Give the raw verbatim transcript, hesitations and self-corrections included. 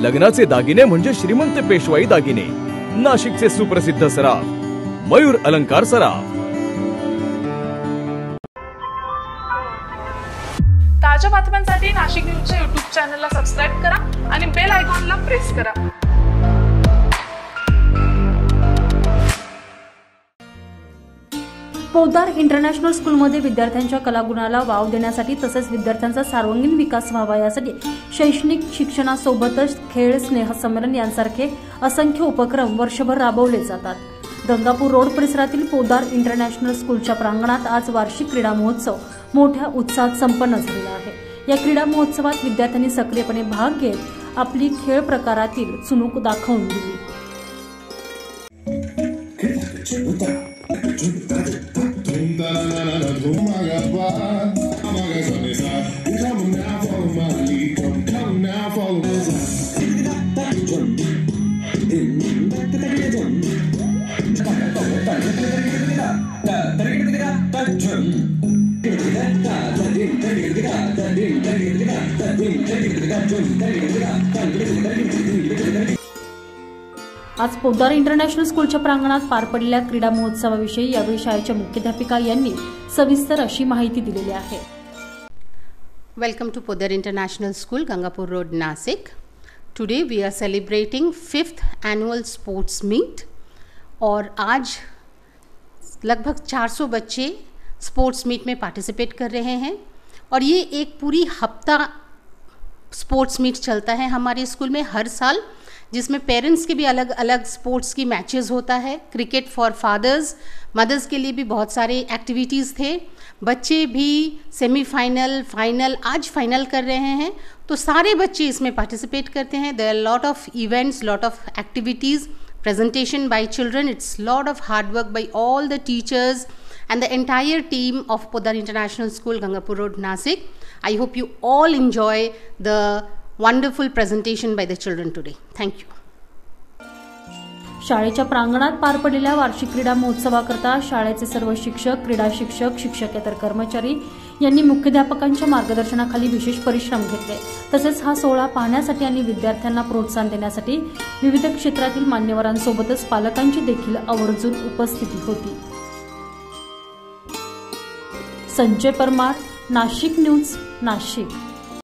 लग्नाचे दागिने म्हणजे श्रीमंत पेशवाई दागिने. नाशिकचे सुप्रसिद्ध सराफ मयूर अलंकार सराफ. ताज्या बातम्यांसाठी नाशिक न्यूजच्या यूट्यूब चॅनलला सबस्क्राईब करा आणि बेल आयकॉनला प्रेस करा. पोद्दार इंटरनॅशनल स्कूलमध्ये विद्यार्थ्यांच्या कलागुणाला वाव देण्यासाठी तसेच विद्यार्थ्यांचा सर्वांगीण विकास व्हावा यासाठी शैक्षणिक शिक्षणासोबतच खेळ, स्नेहसंमेलन यांसारखे असंख्य उपक्रम वर्षभर राबवले जातात. गंगापूर रोड परिसरातील पोद्दार इंटरनॅशनल स्कूलच्या प्रांगणात आज वार्षिक क्रीडा महोत्सव मोठ्या उत्साहात संपन्न झालेला आहे. या क्रीडा महोत्सवात विद्यार्थ्यांनी सक्रियपणे भाग घेत आपली खेळ प्रकारातील चुणूक दाखवून दिली. आज पोद्दार इंटरनॅशनल स्कूलच्या प्रांगणात पार पडलेल्या क्रीडा महोत्सवाविषयी यावेळी शाळेच्या मुख्याध्यापिका यांनी सविस्तर अशी माहिती दिलेली आहे. Welcome to Poddar International School, Gangapur Road, Nasik. Today we are celebrating fifth annual sports meet और आज लगभग चार सौ बच्चे स्पोर्ट्स मीट में पार्टिसिपेट कर रहे हैं और ये एक पूरी हफ्ता स्पोर्ट्स मीट चलता है हमारे स्कूल में हर साल, जिसमें पेरेंट्स के भी अलग अलग स्पोर्ट्स की मैचेस होता है. क्रिकेट फॉर फादर्स, मदर्स के लिए भी बहुत सारे एक्टिविटीज़ थे. बच्चे भी सेमीफाइनल, फाइनल, आज फाइनल कर रहे हैं, तो सारे बच्चे इसमें पार्टिसिपेट करते हैं. There are lot of events, lot of activities, presentation by children. It's lot of hard work by all the teachers and the entire team of Poddar International School, Gangapur Road, Nasik. I hope you all enjoy the wonderful presentation by the children today. Thank you. शाळेच्या प्रांगणात पार पडलेल्या वार्षिक क्रीडा महोत्सवाकरता शाळेचे सर्व शिक्षक, क्रीडा शिक्षक, शिक्षकेतर कर्मचारी यांनी मुख्याध्यापकांच्या मार्गदर्शनाखाली विशेष परिश्रम घेतले. तसेच हा सोहळा पाहण्यासाठी आणि विद्यार्थ्यांना प्रोत्साहन देण्यासाठी विविध क्षेत्रातील मान्यवरांसोबतच पालकांची देखील आवर्जून उपस्थिती होती. संजय परमार, नाशिक न्यूज, नाशिक.